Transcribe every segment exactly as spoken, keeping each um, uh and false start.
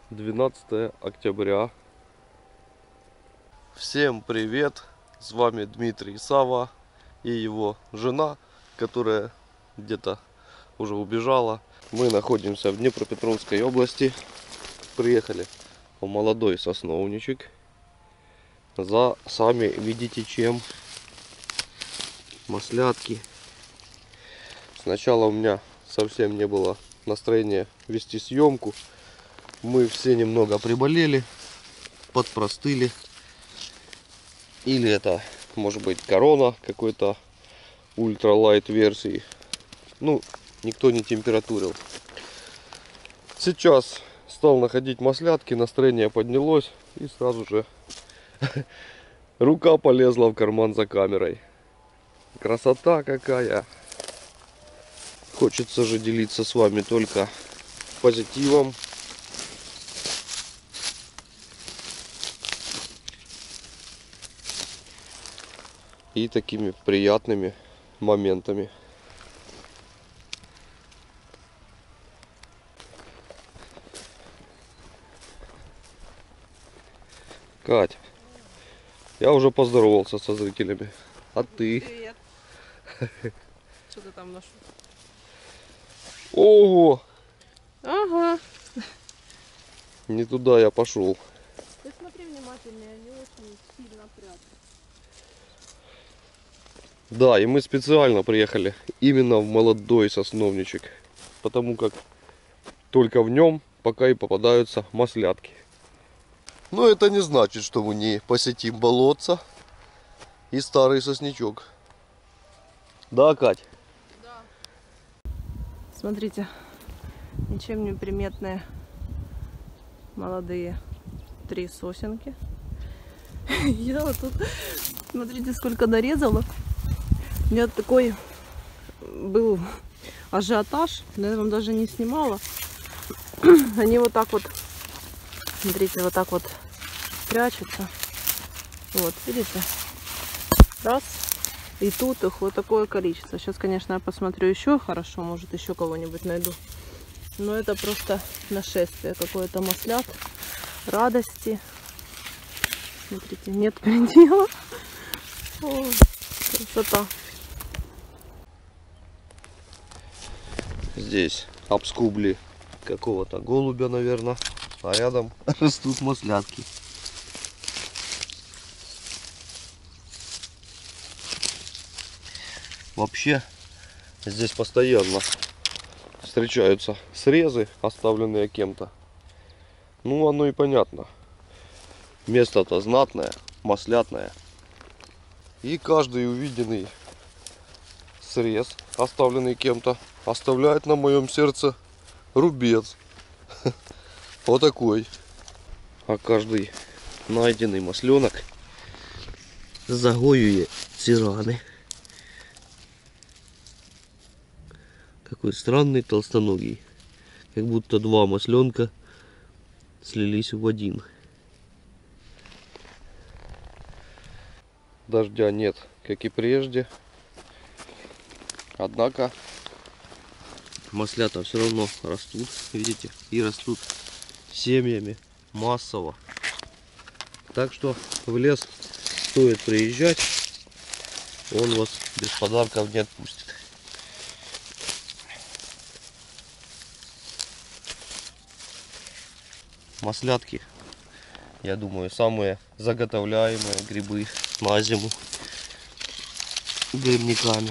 двенадцатое октября. Всем привет! С вами Дмитрий Сава и его жена, которая где-то уже убежала. Мы находимся в Днепропетровской области. Приехали в молодой сосновничек. За, сами видите чем. Маслятки. Сначала у меня совсем не было настроения вести съемку. Мы все немного приболели, подпростыли. Или это может быть корона какой-то ультралайт версии. Ну, никто не температурил. Сейчас стал находить маслятки, настроение поднялось и сразу же рука полезла в карман за камерой. Красота какая! Хочется же делиться с вами только позитивом. И такими приятными моментами. Кать, я уже поздоровался со зрителями. А ты? Привет. Что ты там нашел? Ого! Ага. Не туда я пошел. Ты смотри внимательнее, они очень сильно прятают. Да, и мы специально приехали именно в молодой сосновничек, потому как только в нем пока и попадаются маслятки. Но это не значит, что мы не посетим болотца и старый сосничок. Да, Кать? Да. Смотрите, ничем не приметные молодые три сосенки. Я вот тут, смотрите, сколько нарезала. У меня такой был ажиотаж, но я вам даже не снимала. Они вот так вот, смотрите, вот так вот прячутся. Вот, видите? Раз. И тут их вот такое количество. Сейчас, конечно, я посмотрю еще хорошо, может еще кого-нибудь найду. Но это просто нашествие какое-то маслят, радости. Смотрите, нет предела. О, красота. Здесь обскубли какого-то голубя, наверное, а рядом растут маслятки. Вообще здесь постоянно встречаются срезы, оставленные кем-то. Ну, оно и понятно. Место-то знатное, маслятное. И каждый увиденный срез, оставленный кем-то, оставляет на моем сердце рубец. Вот такой. А каждый найденный масленок загоює ці раны. Какой странный толстоногий. Как будто два масленка слились в один. Дождя нет, как и прежде. Однако маслята все равно растут, видите, и растут семьями массово. Так что в лес стоит приезжать, он вас без подарков не отпустит. Маслятки, я думаю, самые заготовляемые грибы на зиму грибниками.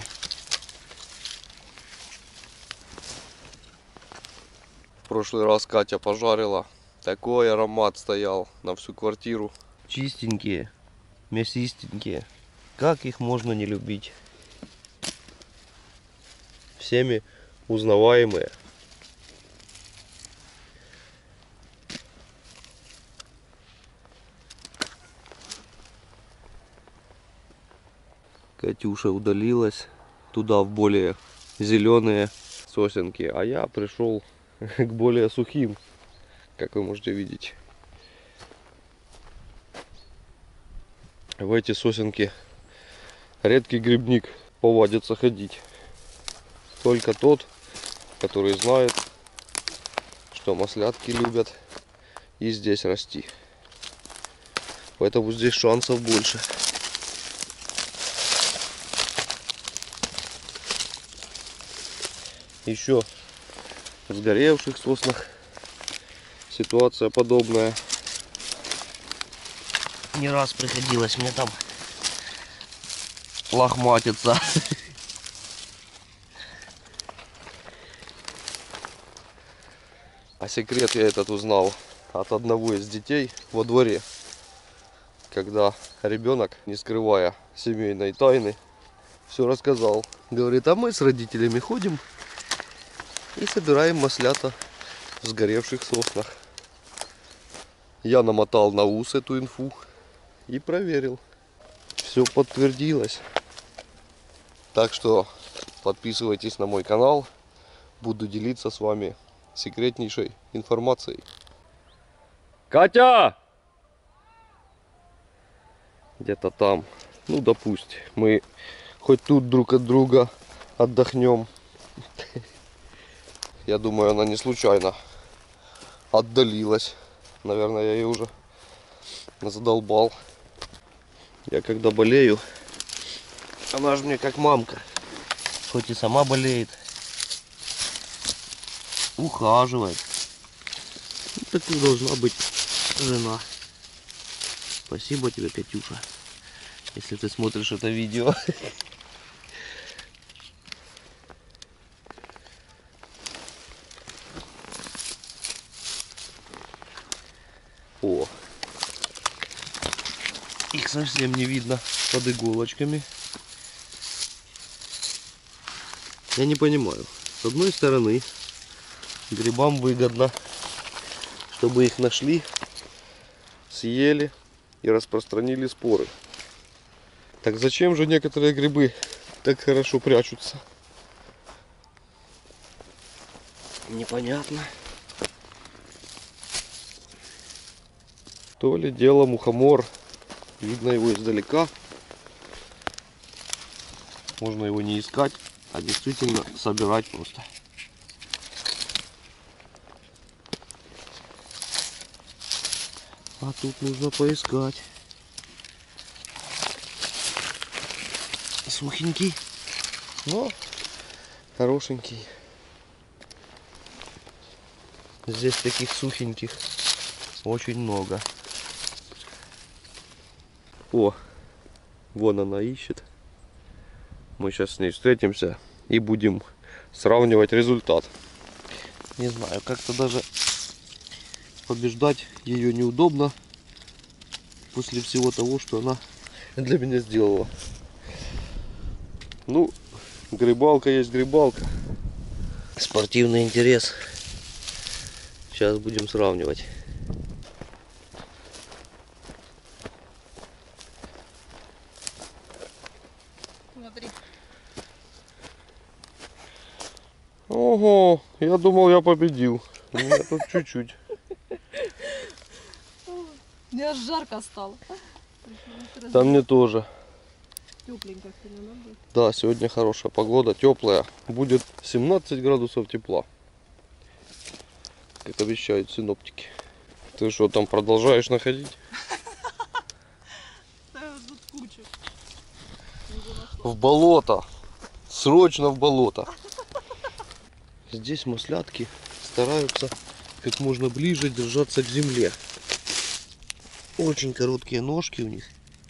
В прошлый раз Катя пожарила, такой аромат стоял на всю квартиру. Чистенькие, мясистенькие, как их можно не любить. Всеми узнаваемые. Катюша удалилась туда в более зеленые сосенки, а я пришел к более сухим, как вы можете видеть. В эти сосенки редкий грибник повадится ходить. Только тот, который знает, что маслятки любят и здесь расти. Поэтому здесь шансов больше. Еще в сгоревших соснах ситуация подобная. Не раз приходилось мне там лохматиться. А секрет я этот узнал от одного из детей во дворе, когда ребенок, не скрывая семейной тайны, все рассказал. Говорит, а мы с родителями ходим и собираем маслята в сгоревших соснах. Я намотал на ус эту инфу и проверил. Все подтвердилось. Так что подписывайтесь на мой канал. Буду делиться с вами секретнейшей информацией. Катя! Где-то там. Ну, допустим, мы хоть тут друг от друга отдохнем. Я думаю, она не случайно отдалилась. Наверное, я ее уже задолбал. Я когда болею, она же мне как мамка. Хоть и сама болеет, ухаживает. Вот такой должна быть жена. Спасибо тебе, Катюша, если ты смотришь это видео. О, их совсем не видно под иголочками. Я не понимаю. С одной стороны, грибам выгодно, чтобы их нашли, съели и распространили споры. Так зачем же некоторые грибы так хорошо прячутся? Непонятно. То ли дело мухомор. Видно его издалека. Можно его не искать, а действительно собирать просто. А тут нужно поискать. Сухенький, но хорошенький. Здесь таких сухеньких очень много. О, вон она ищет. Мы сейчас с ней встретимся и будем сравнивать результат. Не знаю, как-то даже побеждать ее неудобно после всего того, что она для меня сделала. Ну, грибалка есть грибалка. Спортивный интерес. Сейчас будем сравнивать. Смотри. Ого, я думал, я победил. У меня тут чуть-чуть. Мне аж жарко стало. Там мне тоже. Тепленько сегодня, да, будет? Да, сегодня хорошая погода, теплая. Будет семнадцать градусов тепла, как обещают синоптики. Ты что, там продолжаешь находить? В болото. Срочно в болото. Здесь маслятки стараются как можно ближе держаться к земле. Очень короткие ножки у них.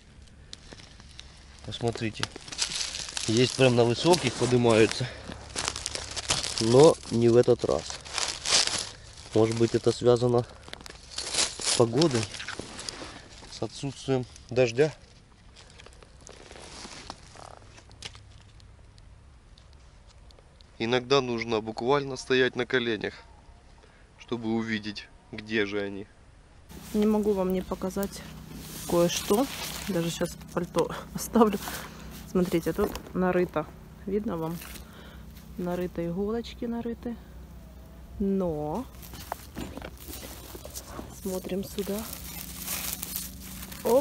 Посмотрите. Есть прям на высоких поднимаются. Но не в этот раз. Может быть, это связано с погодой, с отсутствием дождя. Иногда нужно буквально стоять на коленях, чтобы увидеть, где же они. Не могу вам не показать кое-что. Даже сейчас пальто оставлю. Смотрите, тут нарыто. Видно вам? Нарыто, иголочки нарыты. Но смотрим сюда. Оп.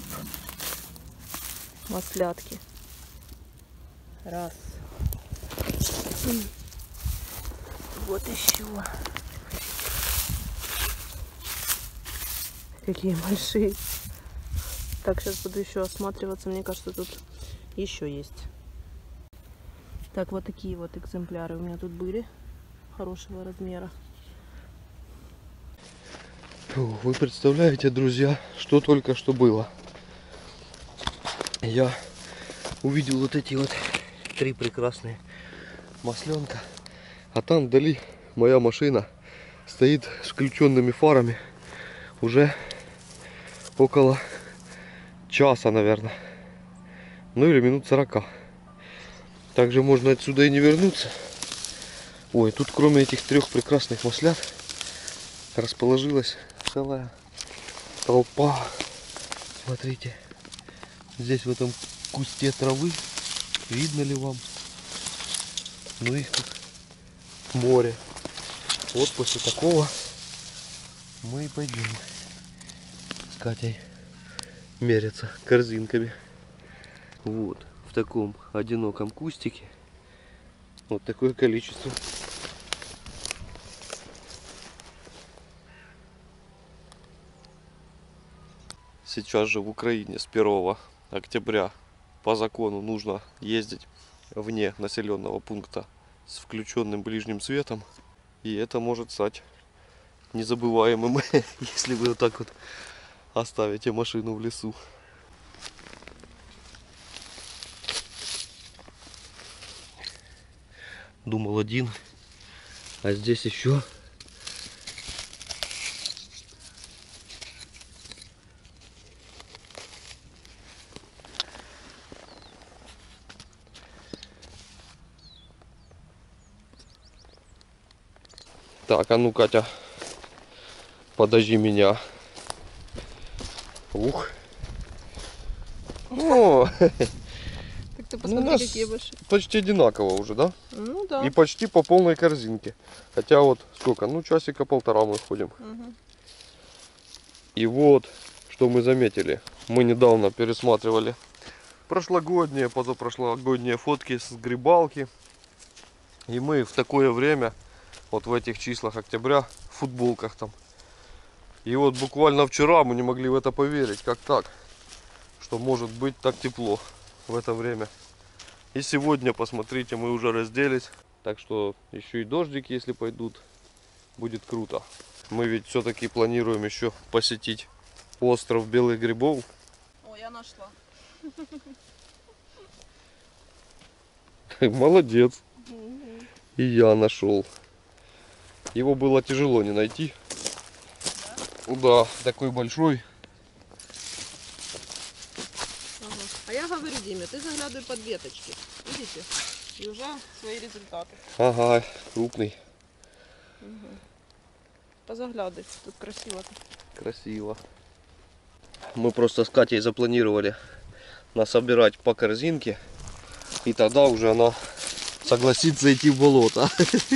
Маслятки. Раз. Вот еще. какие большие. Так, сейчас буду еще осматриваться. Мне кажется, тут еще есть. Так, вот такие вот экземпляры у меня тут были. Хорошего размера. Вы представляете, друзья, что только что было? Я увидел вот эти вот три прекрасные масленка. А там вдали моя машина стоит с включенными фарами уже около часа, наверное. Ну или минут сорока. Также можно отсюда и не вернуться. Ой, тут кроме этих трех прекрасных маслят расположилась целая толпа. Смотрите, здесь в этом кусте травы, видно ли вам? Ну их тут море. Вот после такого мы и пойдем с Катей меряться корзинками. Вот в таком одиноком кустике вот такое количество. Сейчас же в Украине с первого октября по закону нужно ездить вне населенного пункта с включенным ближним светом. И это может стать незабываемым, если вы вот так вот оставите машину в лесу. Думал один, а здесь еще. Так, а ну, Катя, подожди меня. Ух. О, Так ты посмотри, ну, у нас какие большие. почти одинаково уже, да? Ну да. И почти по полной корзинке. Хотя вот сколько, ну часика полтора мы ходим. Угу. И вот, что мы заметили. Мы недавно пересматривали прошлогодние, позапрошлогодние фотки с грибалки. И мы в такое время, вот в этих числах октября, в футболках там. И вот буквально вчера мы не могли в это поверить, как так, что может быть так тепло в это время. И сегодня, посмотрите, мы уже разделись. Так что еще и дождик, если пойдут, будет круто. Мы ведь все-таки планируем еще посетить остров Белых Грибов. О, я нашла. Молодец. И я нашел. Его было тяжело не найти. Да, да, такой большой. Ага. А я говорю Диме, ты заглядывай под веточки. Видите? И уже свои результаты. Ага, крупный. Угу. Позаглядывай, тут красиво-то. Красиво. Мы просто с Катей запланировали насобирать по корзинке. И тогда уже она согласится идти в болото.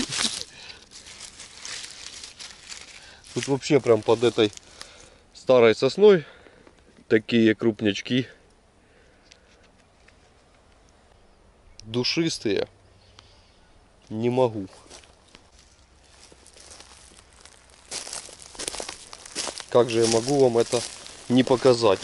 Тут вообще прям под этой старой сосной такие крупнячки. Душистые. Не могу. Как же я могу вам это не показать?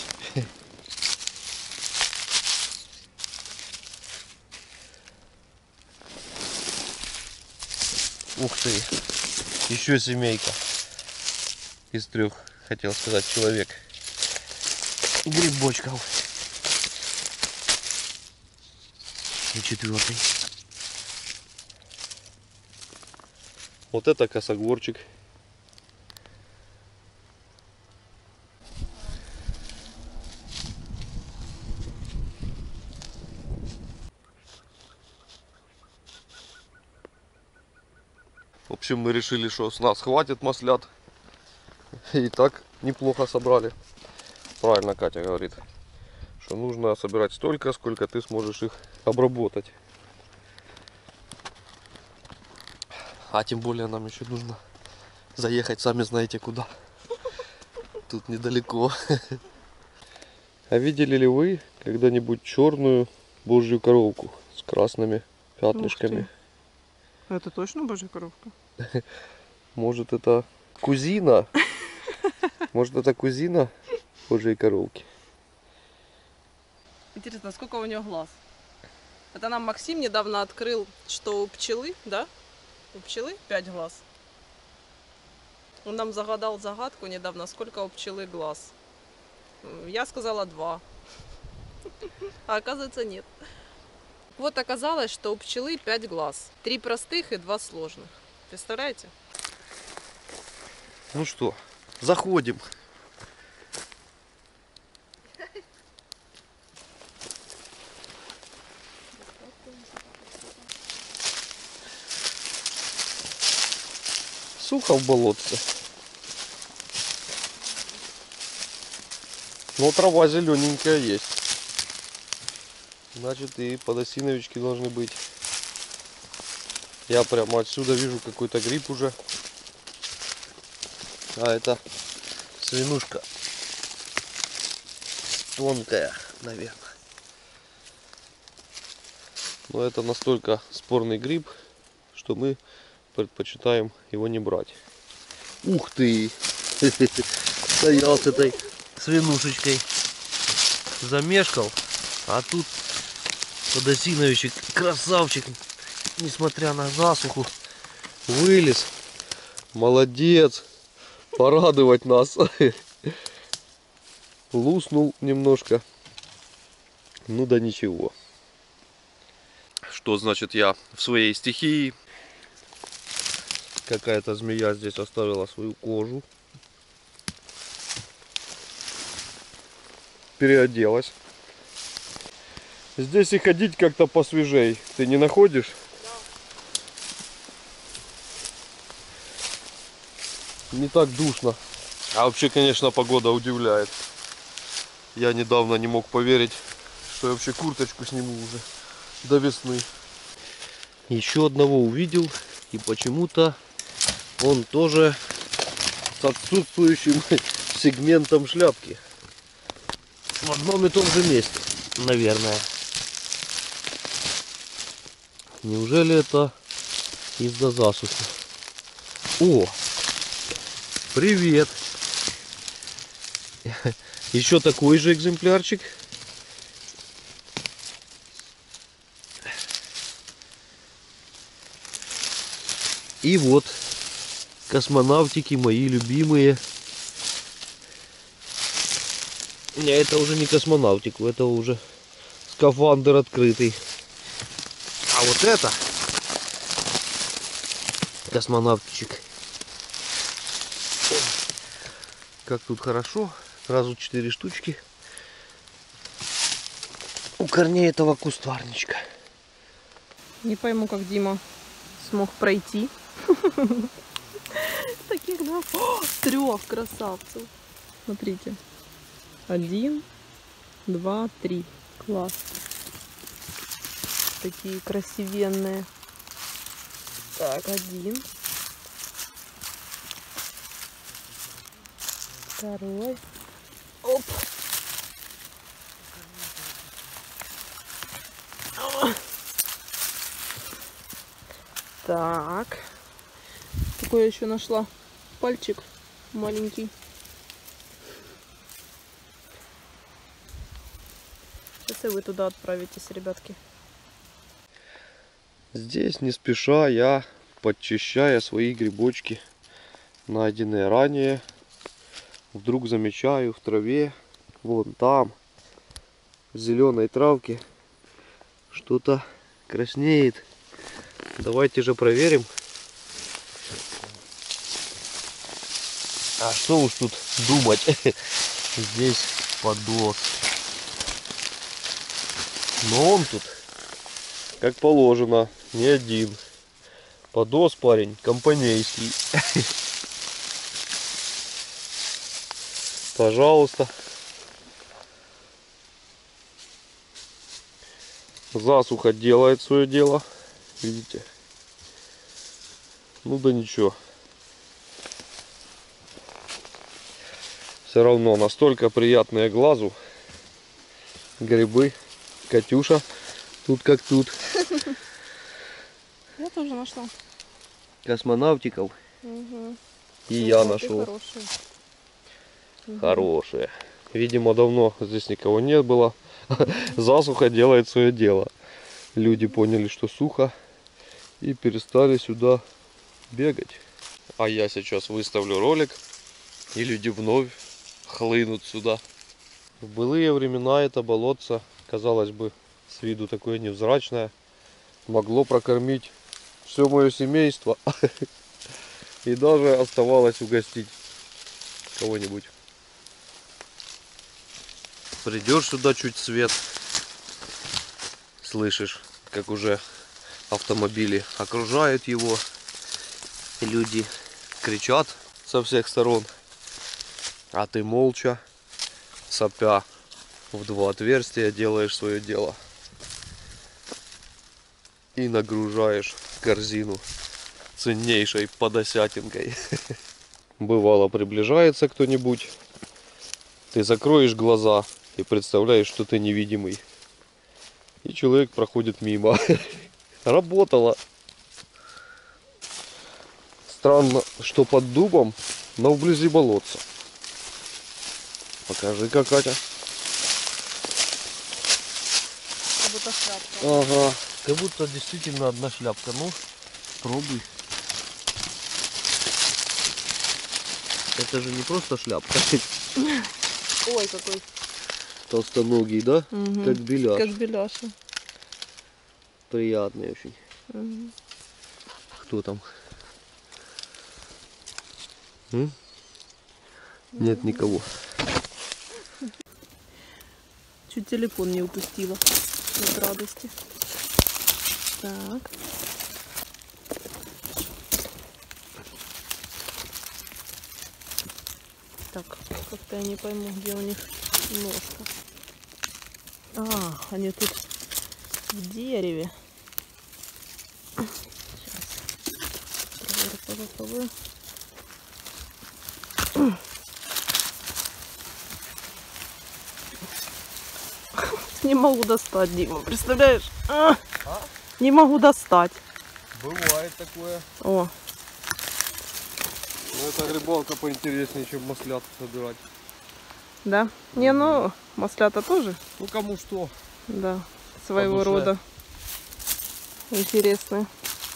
Ух ты, еще семейка из трех, хотел сказать, человек грибочков. И четвертый. Вот это косогорчик. В общем, мы решили, что с нас хватит маслят. И так неплохо собрали. Правильно Катя говорит, что нужно собирать столько, сколько ты сможешь их обработать. А тем более нам еще нужно заехать, сами знаете куда. Тут недалеко. А видели ли вы когда-нибудь черную божью коровку с красными пятнышками? Это точно божья коровка? Может, это кузина Может, это кузина божьей коровки? Интересно, сколько у нее глаз? Это нам Максим недавно открыл, что у пчелы, да? У пчелы пять глаз. Он нам загадал загадку недавно, сколько у пчелы глаз. Я сказала два. А оказывается нет. Вот оказалось, что у пчелы пять глаз. Три простых и два сложных. Представляете? Ну что, заходим. Сухо в болотце. Но трава зелененькая есть. Значит, и подосиновички должны быть. Я прямо отсюда вижу какой-то гриб уже. А это свинушка. Тонкая, наверное. Но это настолько спорный гриб, что мы предпочитаем его не брать. Ух ты! Стоял с этой свинушечкой. Замешкал. А тут подосиновичек, красавчик, несмотря на засуху, вылез. Молодец. Порадовать нас. Луснул немножко. Ну да ничего. Что значит я в своей стихии? Какая-то змея здесь оставила свою кожу. Переоделась. Здесь и ходить как-то посвежей. Ты не находишь? Да. Не так душно. А вообще, конечно, погода удивляет. Я недавно не мог поверить, что я вообще курточку сниму уже до весны. Еще одного увидел. И почему-то он тоже с отсутствующим сегментом шляпки. В одном и том же месте, наверное. Неужели это из-за засухи? О! Привет! Еще такой же экземплярчик. И вот космонавтики мои любимые. Не, это уже не космонавтику, это уже скафандр открытый. А вот это космонавтичек. Как тут хорошо. Сразу четыре штучки у корней этого кустарничка. Не пойму, как Дима смог пройти. Таких два. Трех красавцев. Смотрите. Один, два, три. Класс. Такие красивенные. Так, один. Второй. Оп. Так. Такой я еще нашла пальчик маленький. Сейчас и вы туда отправитесь, ребятки. Здесь не спеша я, подчищая свои грибочки, найденные ранее, вдруг замечаю в траве, вон там, в зеленой травке, что-то краснеет. Давайте же проверим. А что уж тут думать? Здесь подос. Но он тут, как положено, не один. Подос, парень, компанейский. Пожалуйста. Засуха делает свое дело. Видите? Ну да ничего. Все равно настолько приятные глазу грибы. Катюша тут как тут. Я тоже нашла. Космонавтиков. Угу. И я нашел. Угу. Хорошие. Видимо, давно здесь никого не было. Засуха делает свое дело. Люди поняли, что сухо, и перестали сюда бегать. А я сейчас выставлю ролик, и люди вновь хлынут сюда. В былые времена это болотце, казалось бы, с виду такое невзрачное, могло прокормить все мое семейство. И даже оставалось угостить кого-нибудь. Придешь сюда чуть свет, слышишь, как уже автомобили окружают его, и люди кричат со всех сторон, а ты молча, сопя в два отверстия, делаешь свое дело и нагружаешь корзину ценнейшей подосятинкой. Бывало, приближается кто-нибудь, ты закроешь глаза и представляешь, что ты невидимый, и человек проходит мимо. Работало. Странно, что под дубом, но вблизи болотца. Покажи-ка, Катя. Как будто шляпка. Ага, как будто действительно одна шляпка. Ну, пробуй. Это же не просто шляпка. Ой, какой. Толстоногий, да? Угу. Как беляш. Как беляша. Приятный очень. Угу. Кто там? М? Нет никого. Чуть телефон не упустила от радости. Так. Так, как-то я не пойму, где у них ножка. А, они тут в дереве. Сейчас. Проверю по боковым. Не могу достать, Дима, представляешь? А! А? Не могу достать. Бывает такое. О, Но эта рыбалка поинтереснее, чем маслят собирать. да? Не, ну, маслята тоже, Ну кому что. да, своего душе. рода интересные.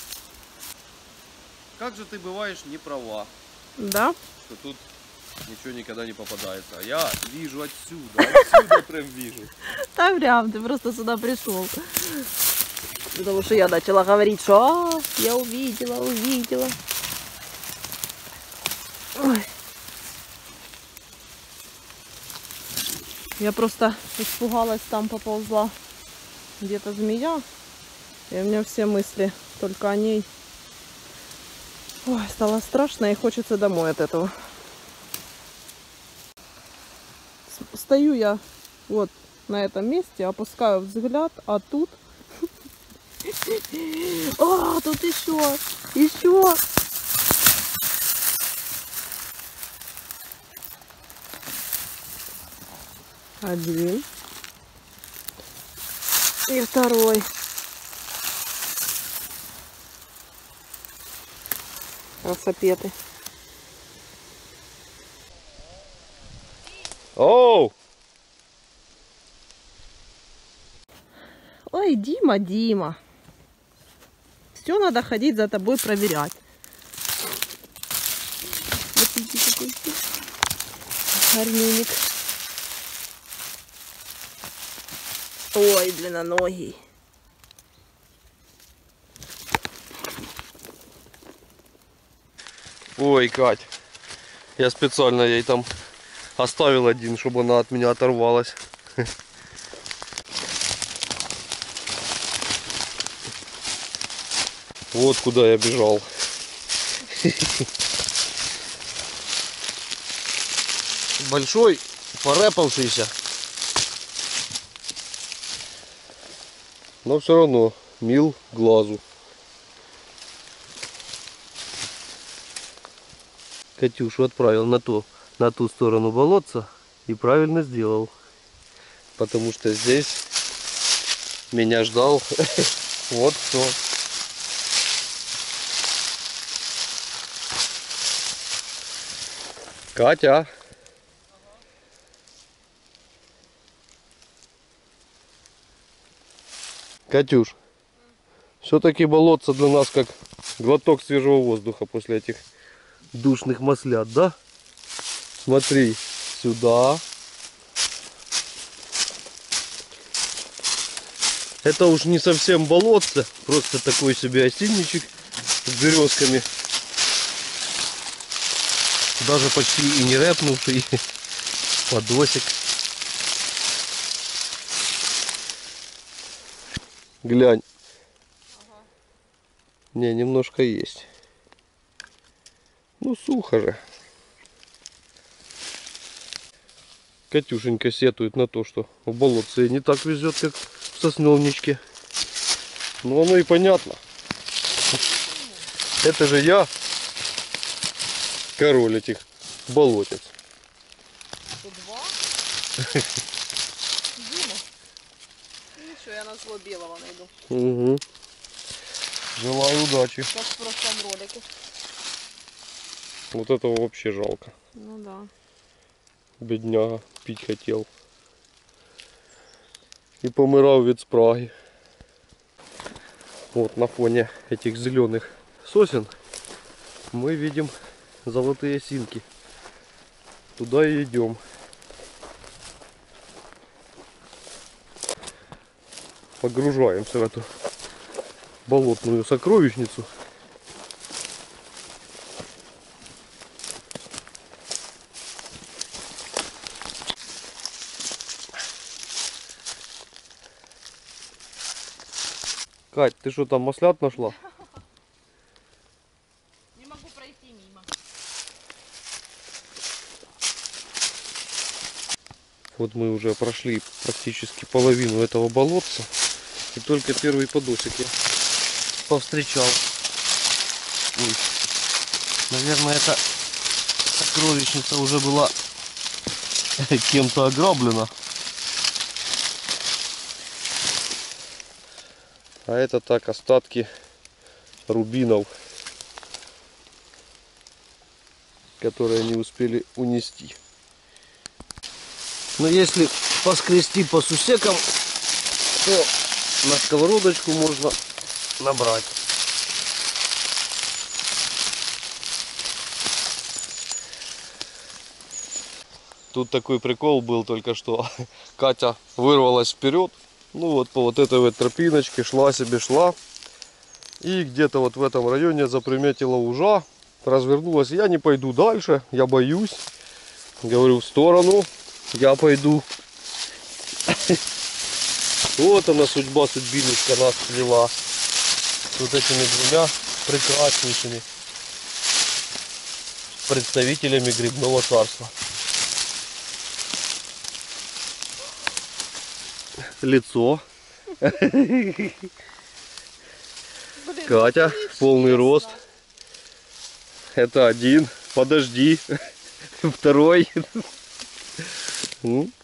Как же ты бываешь не права, Да? что тут ничего никогда не попадается. А я вижу отсюда, отсюда прям вижу. Да прям, ты просто сюда пришел. Потому что я начала говорить, что а, я увидела, увидела. Ой. Я просто испугалась, там поползла где-то змея. И у меня все мысли только о ней. Ой, стало страшно и хочется домой от этого. Стою я вот на этом месте, опускаю взгляд, а тут... О, тут еще, еще. Один. И второй. Красопеты. Оу! Ой, Дима, Дима. Все надо ходить за тобой проверять. Вот иди какой ты. Гарнюник. Ой, длинноногий. Ой, Кать, я специально ей там оставил один, чтобы она от меня оторвалась. Вот куда я бежал. Большой, порэпавшийся. Но все равно мил глазу. Катюшу отправил на ту, на ту сторону болотца и правильно сделал. Потому что здесь меня ждал вот кто. Катя, Катюш, все-таки болотце для нас как глоток свежего воздуха после этих душных маслят, да? Смотри, сюда. Это уж не совсем болотце, просто такой себе осинничек с березками. Даже почти и не рэпнувший подосик. Глянь. Ага. Не, немножко есть. Ну, сухо же. Катюшенька сетует на то, что в болотце не так везет, как в сосновничке. Ну, оно и понятно. Это же я король этих болотец. Тут два. Дима. Ничего, я на зло белого найду. Угу. Желаю удачи. Как в прошлом ролике. Вот этого вообще жалко. Ну да. Бедняга, пить хотел. И помирал від спраги. Вот на фоне этих зеленых сосен мы видим золотые осинки. Туда и идем. Погружаемся в эту болотную сокровищницу. Кать, ты что там маслят нашла? Не могу пройти мимо. Вот мы уже прошли практически половину этого болотца. И только первый подосик я повстречал. Ой. Наверное, эта сокровищница уже была кем-то ограблена. А это так, остатки рубинов, которые они успели унести. Но если поскрести по сусекам, то на сковородочку можно набрать. Тут такой прикол был только что. Катя вырвалась вперед. Ну вот по вот этой вот тропиночке шла себе, шла. И где-то вот в этом районе заприметила ужа. Развернулась. Я не пойду дальше, я боюсь. Говорю, в сторону. Я пойду. Вот она, судьба, судьбиночка нас свела. С вот этими двумя прекраснейшими представителями грибного царства. Лицо. Блин, Катя, ну, полный честно. рост. Это один. Подожди. Второй. Ну.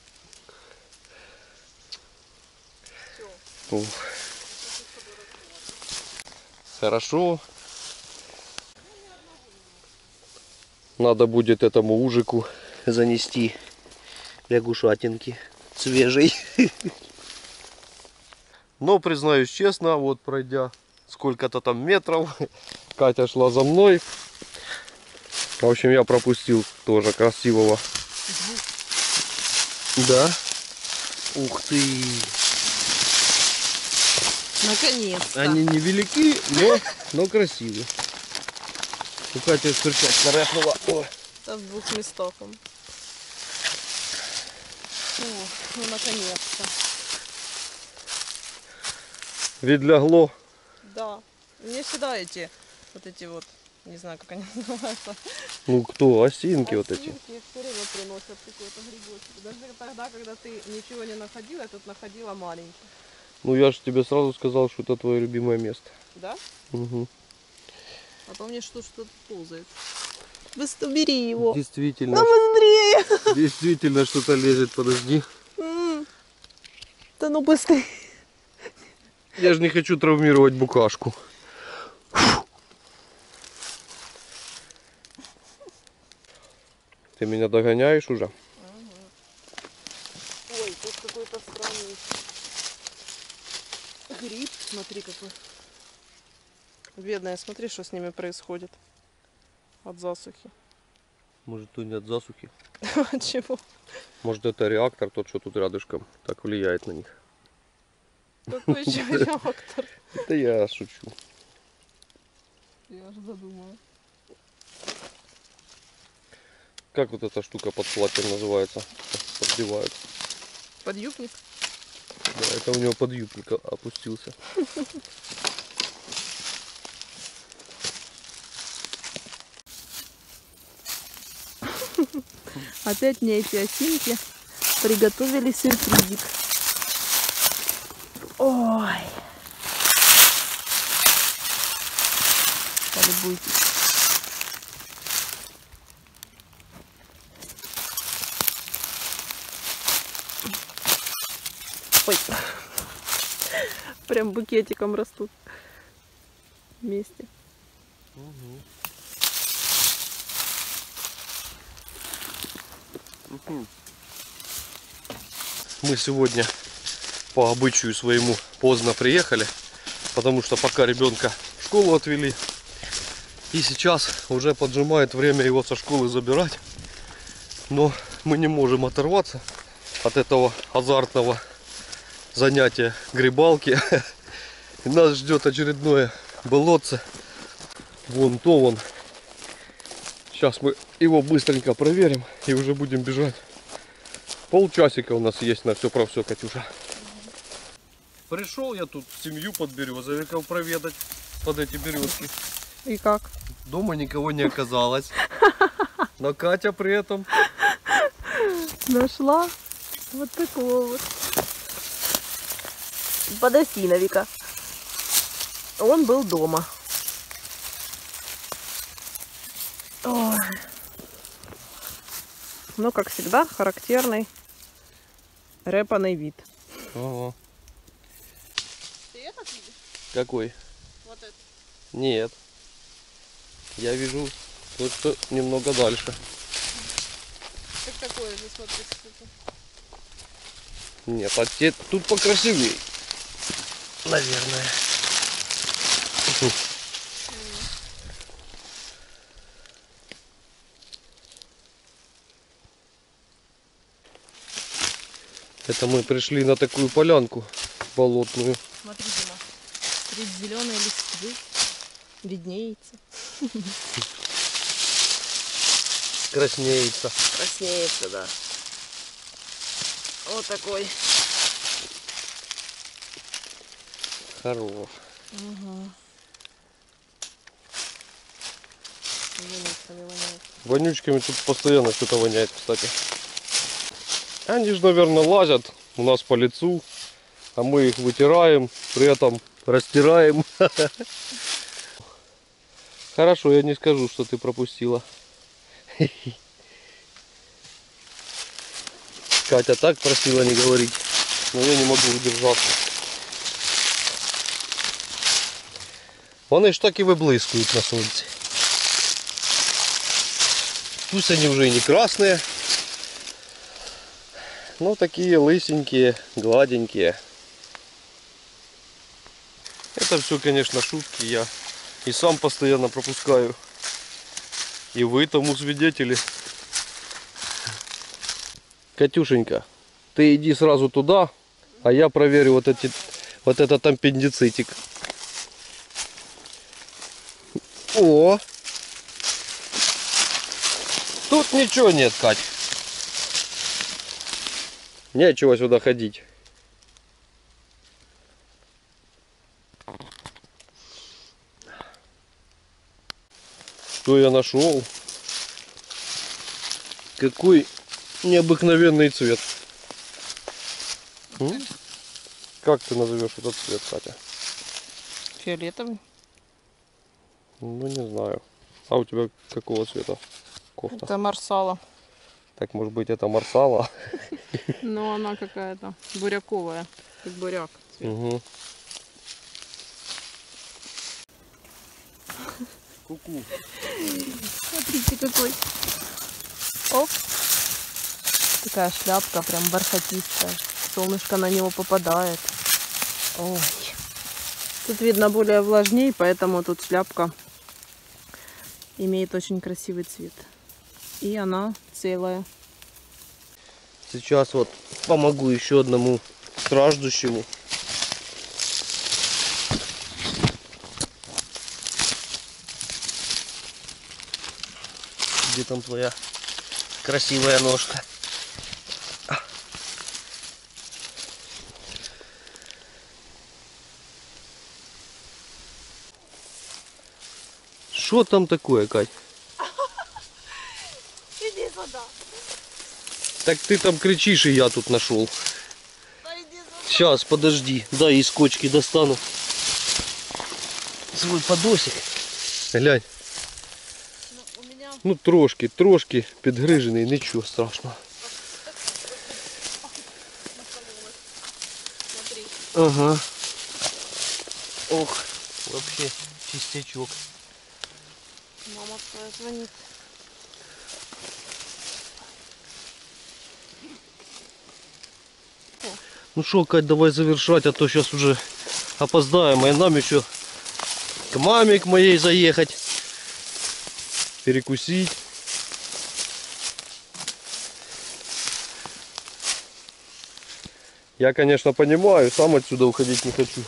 Всё. Ух. Хорошо. Надо будет этому ужику занести лягушатинки свежей. Но, признаюсь честно, вот пройдя сколько-то там метров, Катя шла за мной. В общем, я пропустил тоже красивого. Да. Ух ты. Наконец-то. Они невелики, но, но красивые. У Кати перчатка рэпнула. О. Это в двух местах он. О, ну наконец-то. Відлягло. Да. Мне всегда эти, вот эти вот, не знаю, как они называются. Ну кто? Осинки вот эти. Осинки все время приносят какой-то грибочек. Даже тогда, когда ты ничего не находила, я тут находила маленький. Ну я же тебе сразу сказал, что это твое любимое место. Да? Угу. А то мне что что-то ползает. Быстро бери его. Действительно. Ну быстрее. Действительно что-то лезет, подожди. М. Да ну быстрее. Я же не хочу травмировать букашку. Ты меня догоняешь уже? Ой, тут какой-то странный гриб, смотри какой. Бедная, смотри, что с ними происходит от засухи. Может, то не от засухи. От чего? Может, это реактор, тот, что тут рядышком, так влияет на них. Какой еще реактор? Это я шучу. Я же задумала. Как вот эта штука под платьем называется? Поддевают. Подъюбник? Да, это у него подъюбник опустился. Опять мне эти осинки приготовили сюрпризик. Ой. Полюбуйтесь. Ой. Прям букетиком растут вместе. Угу. Мы сегодня по обычаю своему поздно приехали, потому что пока ребенка в школу отвели, и сейчас уже поджимает время его со школы забирать, но мы не можем оторваться от этого азартного занятия грибалки. И нас ждет очередное болотце, вон то вон. Сейчас мы его быстренько проверим и уже будем бежать. Полчасика у нас есть на все про все, Катюша. Пришел я тут семью под березовиков проведать, под эти березки. И как? Дома никого не оказалось. Но Катя при этом Нашла вот такого вот подосиновика. Он был дома. Ой. Ну, как всегда, характерный рэпаный вид. Ага. Ты этот видишь? Какой? Вот этот. Нет. Я вижу тот, что немного дальше. Так такое же, смотри, кстати. Нет, а те тут покрасивее. Наверное. Это мы пришли на такую полянку болотную. Смотри, Дима, среди зеленой листвы виднеется. Краснеется. Краснеется, да. Вот такой. Хорош. Угу. Вонючками воняет. Вонючками тут постоянно что-то воняет, кстати. Они же, наверное, лазят у нас по лицу, а мы их вытираем, при этом растираем. Хорошо, я не скажу, что ты пропустила. Катя так просила не говорить, но я не могу удержаться. Вони ж так и выблескивают на солнце. Пусть они уже и не красные, но такие лысенькие, гладенькие. Это все, конечно, шутки. Я и сам постоянно пропускаю. И вы тому свидетели. Катюшенька, ты иди сразу туда, а я проверю вот эти, вот этот аппендицитик. О! Тут ничего нет, Кать. Нечего сюда ходить. Что я нашел? Какой необыкновенный цвет. М? Как ты назовешь этот цвет, Катя? Фиолетовый. Ну, не знаю. А у тебя какого цвета кофта? Это марсала. Так, может быть, это марсала? Но она какая-то буряковая. Как буряк. Цвет. Угу. Ку-ку. Смотрите какой. Оп. Такая шляпка прям бархатистая. Солнышко на него попадает. Ой. Тут видно более влажней, поэтому тут шляпка имеет очень красивый цвет. И она целая. Сейчас вот помогу еще одному страждущему. Где там твоя красивая ножка? Что там такое, Кать? Иди сюда. Так ты там кричишь, и я тут нашел. Сейчас, подожди. Да, из кочки достану свой подосик. Глянь. Ну, у меня... Ну, трошки, трошки підгрижений, ничего страшного. Смотри. Ага. Ох, вообще чистячок. Мама твоя звонит. Ну что, Кать, давай завершать, а то сейчас уже опоздаем, и нам еще к маме, к моей заехать, перекусить. Я, конечно, понимаю, сам отсюда уходить не хочу.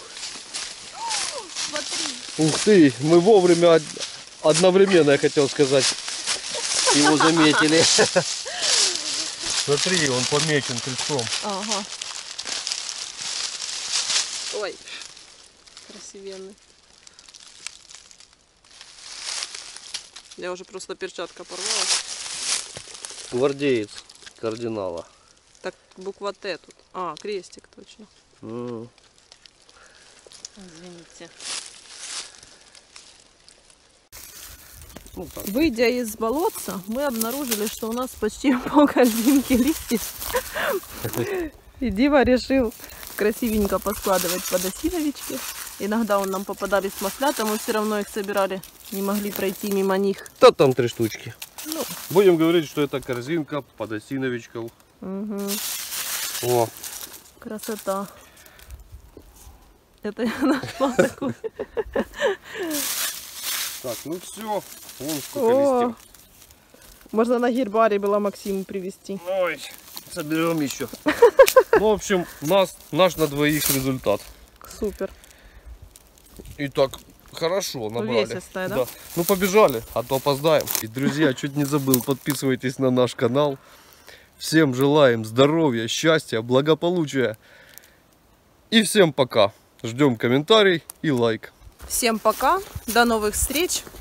Смотри. Ух ты, мы вовремя, од- одновременно, я хотел сказать, его заметили. Смотри, он помечен крестом. Ага. Ой, красивенный. Я уже просто перчатка порвала. Гвардеец кардинала. Так, буква Т тут. А, крестик точно. М. Извините. Ну, так. Выйдя из болотца, мы обнаружили, что у нас почти пол корзинки листьев. И Дима решил красивенько поскладывать подосиновички. Иногда он нам попадались маслята, мы все равно их собирали, не могли пройти мимо них. Да там три штучки. Ну, Будем говорить, что это корзинка подосиновичков. угу. О, Красота. Это я нашла такую. так, ну все. Вон сколько О, листьев. можно на гербарий было Максиму привезти. Ой, соберем еще. Ну, в общем, нас, наш на двоих результат. Супер. Итак, хорошо набрали. Увесистая, да? Ну, побежали, а то опоздаем. И, друзья, чуть не забыл, подписывайтесь на наш канал. Всем желаем здоровья, счастья, благополучия. И всем пока. Ждем комментарий и лайк. Всем пока. До новых встреч.